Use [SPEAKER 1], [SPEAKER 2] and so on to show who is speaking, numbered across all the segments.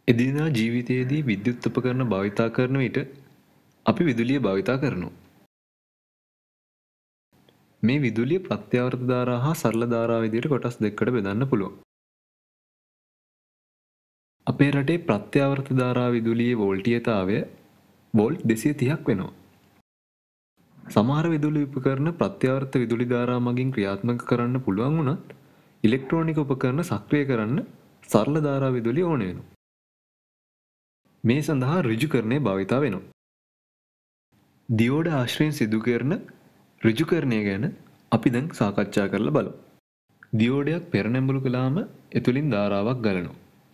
[SPEAKER 1] එදිනෙදා ජීවිතයේදී විද්‍යුත් උපකරණ භාවිතා කරන විට අපි විදුලිය භාවිතා කරනවා. මේ විදුලිය ප්‍රත්‍යාවර්ත ධාරා හා සරල ධාරා විදිහට කොටස් දෙකකට බෙදන්න පුළුවන්. අපේ රටේ ප්‍රත්‍යාවර්ත ධාරා විදුලියේ වෝල්ටීයතාවය වෝල්ට් 230ක් වෙනවා. සමහර විදුලි උපකරණ ප්‍රත්‍යාවර්ත විදුලි ධාරා මගින් ක්‍රියාත්මක කරන්න පුළුවන් වුණත් ඉලෙක්ට්‍රොනික උපකරණ සක්‍රිය කරන්න සරල ධාරා විදුලිය ඕන වෙනවා. මේ සඳහා ඍජුකරණය භාවිතා වෙනවා. දියෝඩ ආශ්‍රයෙන් සිදු කරන ඍජුකරණය ගැන අපි දැන් සාකච්ඡා කරලා බලමු. දියෝඩයක් පෙරනැඹුරු කළාම එතුලින් ධාරාවක් ගලනවා.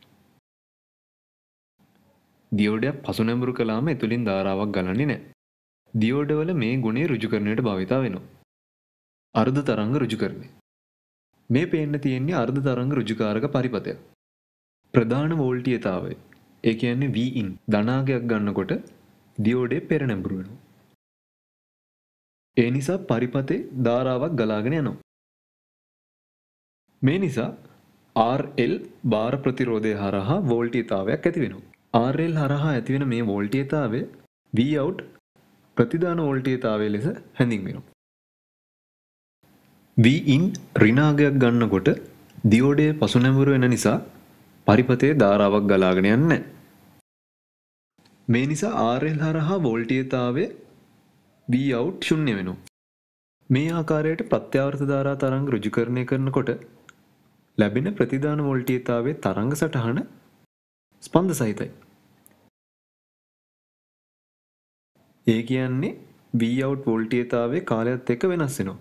[SPEAKER 1] දියෝඩයක් පසුනැඹුරු කළාම එතුලින් ධාරාවක් ගලන්නේ නැහැ. දියෝඩවල මේ ගුණය ඍජුකරණයට භාවිතා වෙනවා. අර්ධ තරංග ඍජුකරණය. මේ පේන්න තියෙන්නේ අර්ධ තරංග ඍජුකාරක පරිපථයක්. ප්‍රධාන වෝල්ටීයතාවය ඒ කියන්නේ Vin ධනාංගයක් ගන්නකොට දියෝඩේ පෙරනැඹුරු වෙනවා. ඒ නිසා පරිපථේ ධාරාවක් ගලාගෙන යනවා. මේ නිසා RL භාර ප්‍රතිරෝධය හරහා වෝල්ටීයතාවයක් ඇති වෙනවා. RL හරහා ඇතිවෙන මේ වෝල්ටීයතාවය Vout ප්‍රතිදාන වෝල්ටීයතාවය ලෙස හැඳින්වෙනවා. Vin ඍණාංගයක් ගන්නකොට දියෝඩේ පසුනැඹුරු වෙන නිසා පරිපථයේ ධාරාවක් ගලාගෙන යන්නේ නැහැ. මේ නිසා RL හරහා වෝල්ටීයතාවය Vout ශුන්‍ය වෙනවා. මේ ආකාරයට ප්‍රත්‍යාවර්ත ධාරා තරංග ඍජුකරණය කරනකොට ලැබෙන ප්‍රතිදාන වෝල්ටීයතාවයේ තරංග සටහන ස්පන්ද සහිතයි. ඒ කියන්නේ Vout වෝල්ටීයතාවයේ කාලයත් එක්ක වෙනස් වෙනවා.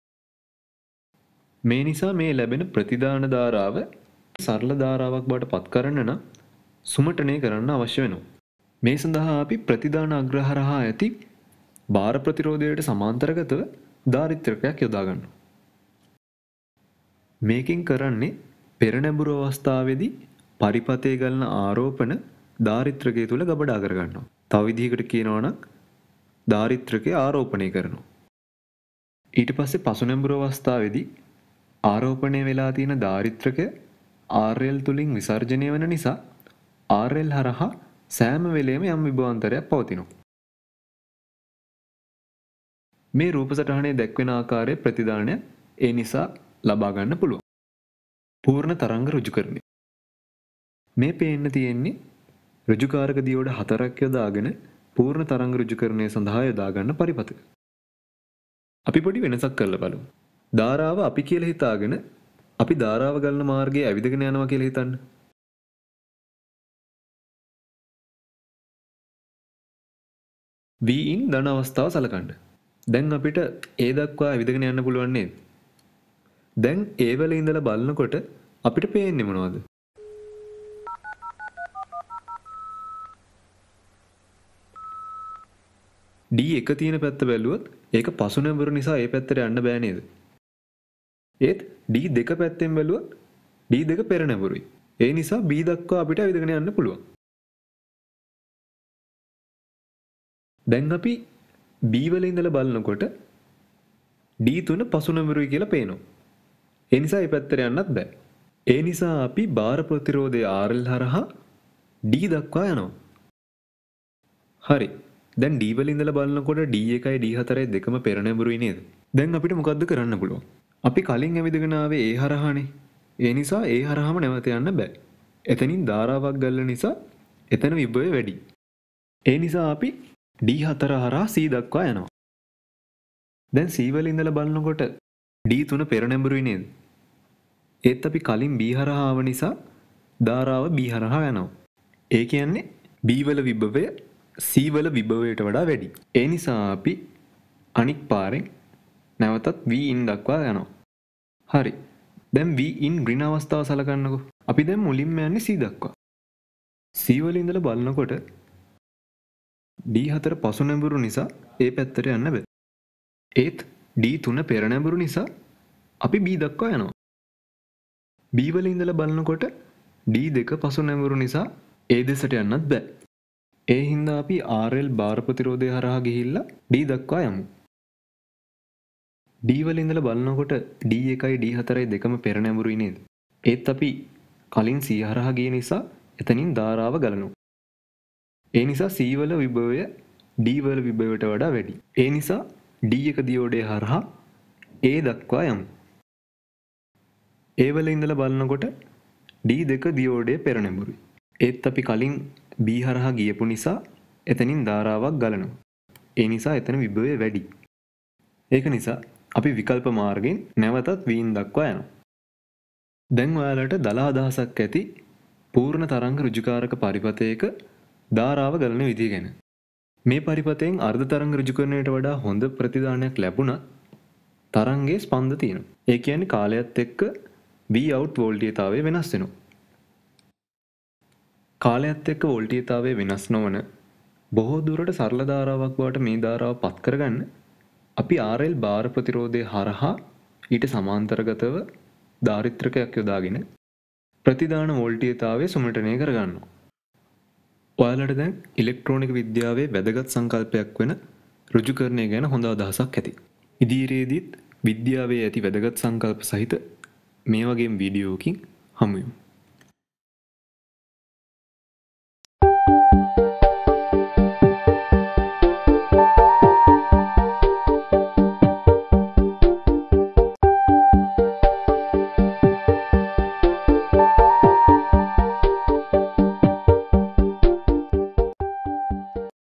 [SPEAKER 1] මේ නිසා මේ ලැබෙන ප්‍රතිදාන ධාරාව සරල ධාරාවක් බවට පත් කරන්න නම් සුමටනය කරන්න අවශ්‍ය වෙනවා. මේ සඳහා අපි ප්‍රතිදාන අග්‍ර හරහා ඇති භාර ප්‍රතිරෝධයට සමාන්තරගතව ධාරිත්‍රකයක් යොදා ගන්නවා. මේකෙන් කරන්නේ පෙරනැඹුරු අවස්ථාවේදී පරිපථයේ ගලන ආරෝපණ ධාරිත්‍රකය තුල ගබඩා කර ගන්නවා. තව විදිහකට කියනවා නම් ධාරිත්‍රකය ආරෝපණය කරනවා. ඊට පස්සේ පසුනැඹුරු අවස්ථාවේදී ආරෝපණය වෙලා තියෙන ධාරිත්‍රකය RL තුලින් විසර්ජනය වෙන නිසා RL හරහා සෑම වෙලෙම යම් විභවාන්තරයක් පවතිනවා. මේ රූප සටහනේ දැක්වෙන ආකාරයේ ප්‍රතිදානය ඒ නිසා ලබා ගන්න පුළුවන්. පූර්ණ තරංග ඍජුකරණය. මේ පේන්න තියෙන්නේ ඍජුකාරක දියෝඩ 4ක් යොදාගෙන පූර්ණ තරංග ඍජුකරණය සඳහා යොදා ගන්න පරිපථක. අපි පොඩි වෙනසක් කරලා බලමු. ධාරාව අපි කියලා හිතාගෙන අපි ධාරාව ගලන මාර්ගයේ ඇවිදගෙන යනවා කියලා හිතන්න. Vin ධන අවස්ථාව සලකන්න. දැන් අපිට ඒ දක්වා ඇවිදගෙන යන්න පුළුවන් නේද? දැන් ඒ වල ඉඳලා බලනකොට අපිට පේන්නේ මොනවද? D1 තියෙන පැත්ත බැලුවොත් ඒක පසුනැඹුරු නිසා ඒ පැත්තට යන්න බෑ නේද? ඒත් D2 පැත්තෙන් බැලුවොත් D2 පෙරනැඹුරුයි. ඒ නිසා B දක්වා අපිට ඇවිදගෙන යන්න පුළුවන්. දැන් අපි B වල ඉඳලා බලනකොට D3 පසුනැඹුරුයි කියලා පේනවා. ඒ නිසා ඒ පැත්තට යන්නත් බෑ. ඒ නිසා අපි භාර ප්‍රතිරෝධය RL හරහා D දක්වා යනවා. හරි. දැන් D වල ඉඳලා බලනකොට D1යි D4යි දෙකම පෙරනැඹුරුයි නේද? දැන් අපිට මොකද්ද කරන්න පුළුවන්? අපි කලින් ඇවිදගෙන ආවේ ඒ හරහානේ. ඒ නිසා ඒ හරහාම නැවත යන්න බෑ. එතනින් ධාරාවක් ගලන නිසා එතන විභවය වැඩි. ඒ නිසා අපි D4 හරහා C දක්වා යනවා. දැන් C වල ඉඳලා බලනකොට D3 පෙරනැඹුරුයි නේද? ඒත් අපි කලින් B හරහා ආව නිසා ධාරාව B හරහා යනවා. ඒ කියන්නේ B වල විභවය C වල විභවයට වඩා වැඩි. ඒ නිසා අපි අනික් පාරෙන් නැවතත් Vin දක්වා යනවා. හරි. දැන් Vin ඍණ අවස්ථාව සලකන්නකෝ. අපි දැන් මුලින්ම යන්නේ C දක්වා. C වල ඉඳලා බලනකොට D4 පසුනැඹුරු නිසා ඒ පැත්තට යන්න බෑ. ඒත් D3 පෙරනැඹුරු නිසා අපි B දක්වා යනවා. B වල ඉඳලා බලනකොට D2 පසුනැඹුරු නිසා ඒ දෙසට යන්නත් බෑ. ඒ හින්දා අපි RL භාර ප්‍රතිරෝධය හරහා ගිහිල්ලා D දක්වා යමු. D වල ඉඳලා බලනකොට D1යි D4යි දෙකම පෙරනැඹුරුයි නේද? ඒත් අපි කලින් C හරහා ගිය නිසා එතනින් ධාරාව ගලනවා. ඒ නිසා C වල විභවය D වල විභවයට වඩා වැඩි. ඒ නිසා D1 දියෝඩය හරහා A දක්වා යමු. A වල ඉඳලා බලනකොට D2 දියෝඩය පෙරනැඹුරුයි. ඒත් අපි කලින් B හරහා ගියපු නිසා එතනින් ධාරාවක් ගලනවා. ඒ නිසා එතන විභවය වැඩි. ඒක නිසා අපි විකල්ප මාර්ගයෙන් නැවතත් V දක්වා යනවා. දැන් ඔයාලට දල අදහසක් ඇති පූර්ණ තරංග ඍජුකාරක පරිපථයක ධාරාව ගලන විදිය ගැන. මේ පරිපථයෙන් අර්ධ තරංග ඍජුකරණයට වඩා හොඳ ප්‍රතිදානයක් ලැබුණත් තරංගයේ ස්පන්ද තියෙනවා. ඒ කියන්නේ කාලයත් එක්ක V out වෝල්ටීයතාවය වෙනස් වෙනවා. කාලයත් එක්ක වෝල්ටීයතාවය වෙනස් නොවන බොහෝ දුරට සරල ධාරාවක් බවට මේ ධාරාව පත් කරගන්න අපි RL භාර ප්‍රතිරෝධය හරහා ඊට සමාන්තරගතව ධාරිත්‍රකයක් යොදාගෙන ප්‍රතිදාන වෝල්ටීයතාවය සුමටනය කරගන්නවා. ඔයාලට දැන් ඉලෙක්ට්‍රෝනික විද්‍යාවේ වැදගත් සංකල්පයක් වෙන ඍජුකරණය ගැන හොඳ අදහසක් ඇති. ඉදිරියේදීත් විද්‍යාවේ ඇති වැදගත් සංකල්ප සහිත මේ වගේම වීඩියෝකින් හමු වෙමු.